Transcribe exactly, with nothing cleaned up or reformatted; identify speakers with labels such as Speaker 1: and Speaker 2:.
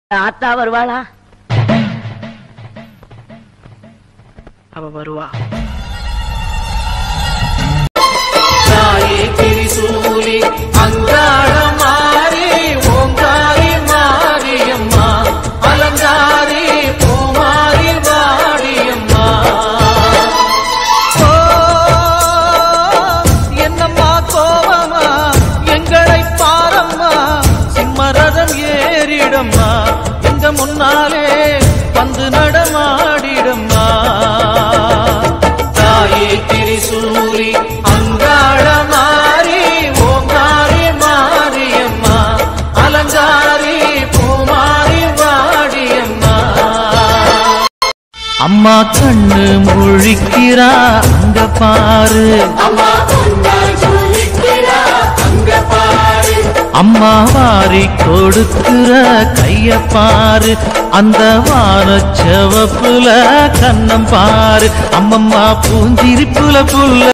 Speaker 1: ஆத்தா வருவாளா? அவ வருவா.
Speaker 2: தாயே திரிசூலி அங்காள மாறி ஓங்காரி மாரியம்மா அலங்காரி பூமாரி வாடியம்மா. ஓ என்னம்மா கோவமா எங்களை பாரம்மா, சிம்மரதம் ஏறிடம்மா, எங்க முன்னாலே வந்து நடமாடிடம்மா. தாயே திரிசூலி அங்காள மாறி ஓங்காரி மாரியம்மா அலங்காரி பூமாரி வாடியம்மா. அம்மா கண்ணு முழிக்கிறா அங்க பாரு, அம்மா வாரி கொடுக்கிற கைய பாரு, அந்த வானச்சவப்புல கண்ணம் பாரு, அம்மம்மா பூஞ்சிரிப்புல புல்ல